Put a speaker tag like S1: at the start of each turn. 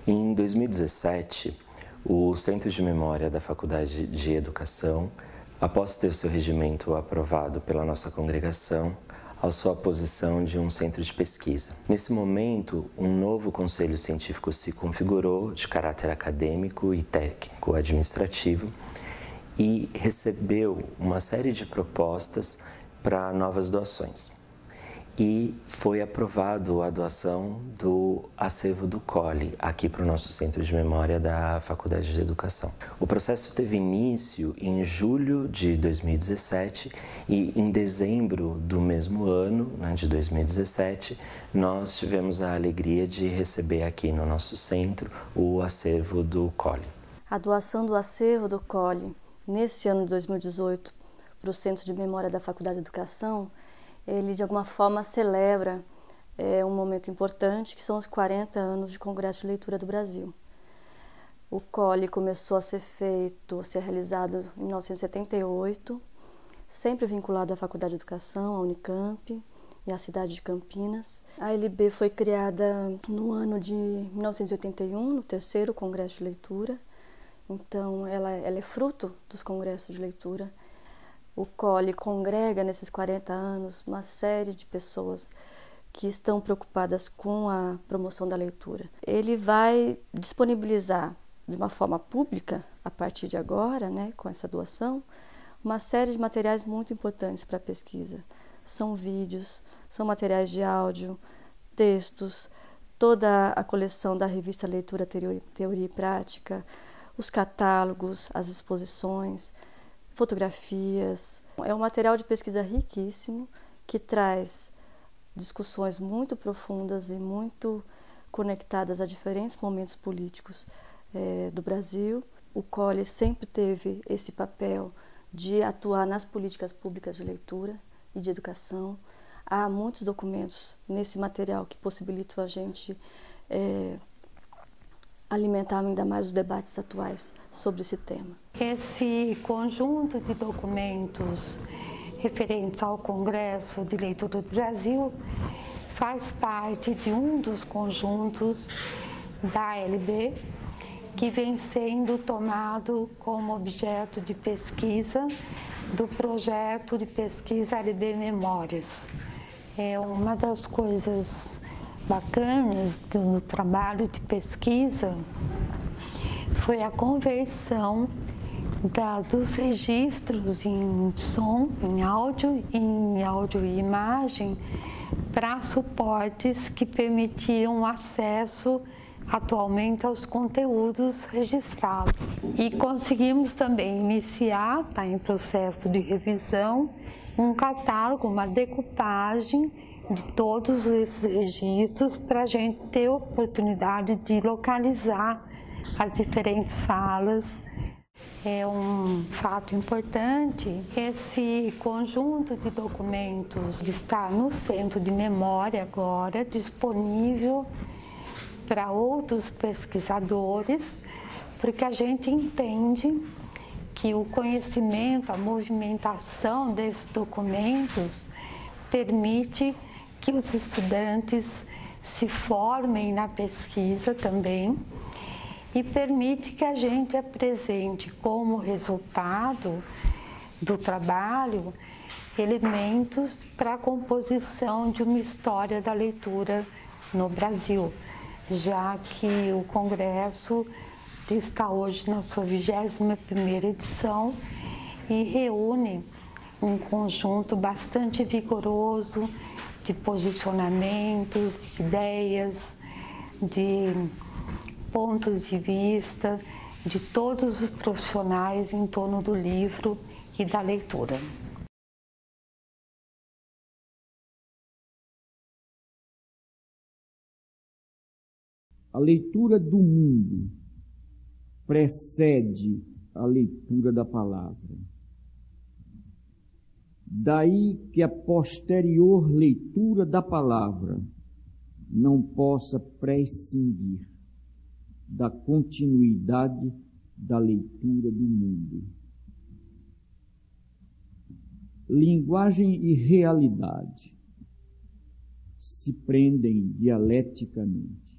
S1: Em 2017, o Centro de Memória da Faculdade de Educação, após ter seu regimento aprovado pela nossa congregação, alçou a posição de um centro de pesquisa. Nesse momento, um novo conselho científico se configurou de caráter acadêmico e técnico-administrativo e recebeu uma série de propostas para novas doações. E foi aprovado a doação do acervo do COLE aqui para o nosso Centro de Memória da Faculdade de Educação. O processo teve início em julho de 2017 e em dezembro do mesmo ano, de 2017, nós tivemos a alegria de receber aqui no nosso centro o acervo do COLE.
S2: A doação do acervo do COLE nesse ano de 2018 para o Centro de Memória da Faculdade de Educação, ele de alguma forma celebra um momento importante, que são os 40 anos de Congresso de Leitura do Brasil. O COLE começou a ser realizado em 1978, sempre vinculado à Faculdade de Educação, à Unicamp e à cidade de Campinas. A LB foi criada no ano de 1981, no terceiro Congresso de Leitura, então ela é fruto dos congressos de leitura. O COLE congrega nesses 40 anos uma série de pessoas que estão preocupadas com a promoção da leitura. Ele vai disponibilizar de uma forma pública, a partir de agora, com essa doação, uma série de materiais muito importantes para a pesquisa. São vídeos, são materiais de áudio, textos, toda a coleção da revista Leitura, Teoria e Prática, os catálogos, as exposições, fotografias. É um material de pesquisa riquíssimo que traz discussões muito profundas e muito conectadas a diferentes momentos políticos do Brasil. O COLE sempre teve esse papel de atuar nas políticas públicas de leitura e de educação. Há muitos documentos nesse material que possibilitam a gente alimentar ainda mais os debates atuais sobre esse tema.
S3: Esse conjunto de documentos referentes ao Congresso de Leitura do Brasil faz parte de um dos conjuntos da LB que vem sendo tomado como objeto de pesquisa do projeto de pesquisa LB Memórias. Uma das coisas bacanas do trabalho de pesquisa foi a conversão dos registros em som, em áudio e imagem para suportes que permitiam acesso atualmente aos conteúdos registrados. E conseguimos também iniciar, está em processo de revisão, um catálogo, uma decupagem de todos esses registros para a gente ter a oportunidade de localizar as diferentes falas. É um fato importante, esse conjunto de documentos está no Centro de Memória agora, disponível para outros pesquisadores, porque a gente entende que o conhecimento, a movimentação desses documentos permite que os estudantes se formem na pesquisa também e permite que a gente apresente como resultado do trabalho elementos para a composição de uma história da leitura no Brasil, já que o Congresso está hoje na sua 21ª edição e reúne um conjunto bastante vigoroso de posicionamentos, de ideias, de pontos de vista de todos os profissionais em torno do livro e da leitura.
S4: A leitura do mundo precede a leitura da palavra. Daí que a posterior leitura da palavra não possa prescindir da continuidade da leitura do mundo. Linguagem e realidade se prendem dialeticamente.